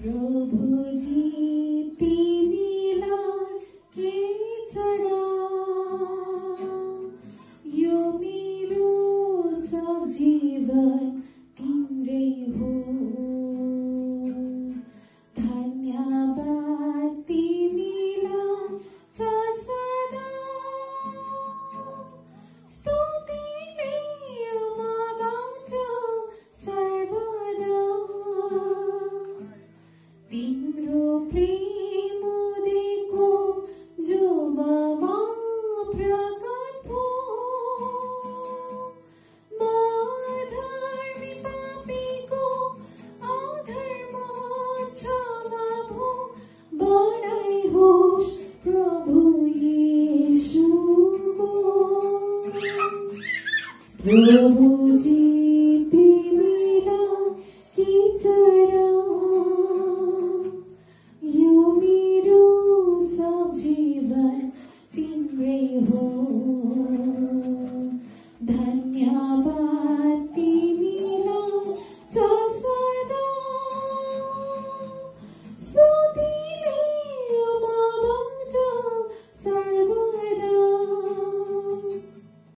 प्रभुजी तिमीलाई के चढा, यो मेरो सब जीवन तिम्रै हो। धन्यवाद तिमीलाई छ सदा, स्तुतिले मबाट सर्वदा। तिम्रो प्रेम उदेको जो ममा प्रकट भो, म धर्मी पापीको अधर्म क्षमा भो। बढाइ होस् प्रभु येशूको। प्रभुजी तिमीलाई के चढा, यो मेरो सब जीवन तिम्रै हो।